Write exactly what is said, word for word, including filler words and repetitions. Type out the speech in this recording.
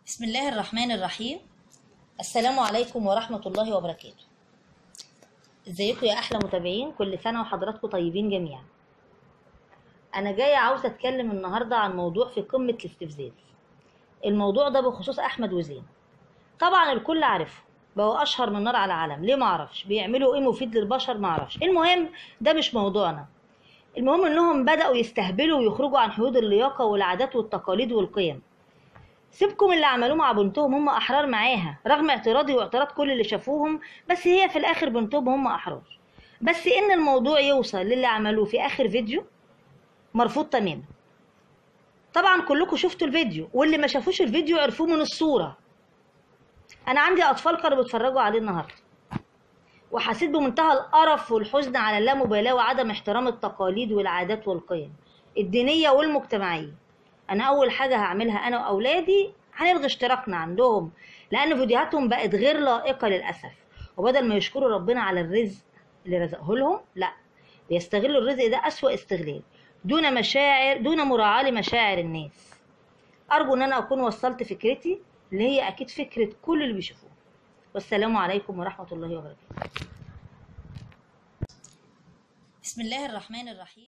بسم الله الرحمن الرحيم. السلام عليكم ورحمة الله وبركاته. ازيكم يا احلى متابعين؟ كل سنة وحضراتكم طيبين جميعا. انا جاية عاوزة اتكلم النهاردة عن موضوع في قمة الاستفزاز. الموضوع ده بخصوص احمد وزين. طبعا الكل عارفه، بقوا اشهر من نار على علم. ليه؟ معرفش. بيعملوا ايه مفيد للبشر؟ معرفش. المهم ده مش موضوعنا. المهم انهم بدأوا يستهبلوا ويخرجوا عن حدود اللياقة والعادات والتقاليد والقيم. سيبكم اللي عملوه مع بنتهم، هم احرار معاها رغم اعتراضي واعتراض كل اللي شافوهم، بس هي في الاخر بنتهم هم احرار. بس ان الموضوع يوصل للي عملوه في اخر فيديو مرفوض تماما. طبعا كلكم شفتوا الفيديو، واللي ما شافوش الفيديو عرفوه من الصورة. انا عندي اطفال كانوا بيتفرجوا عليه النهارده، وحسيت بمنتهى القرف والحزن على اللامبالاة وعدم احترام التقاليد والعادات والقيم الدينية والمجتمعية. انا اول حاجة هعملها انا واولادي هنلغي اشتراكنا عندهم، لان فيديوهاتهم بقت غير لائقة للاسف. وبدل ما يشكروا ربنا على الرزق اللي رزقه لهم، لا، بيستغلوا الرزق ده اسوأ استغلال، دون مشاعر دون مراعاة لمشاعر الناس. ارجو ان انا اكون وصلت فكرتي، اللي هي اكيد فكرة كل اللي بيشوفوه. والسلام عليكم ورحمة الله وبركاته. بسم الله الرحمن الرحيم.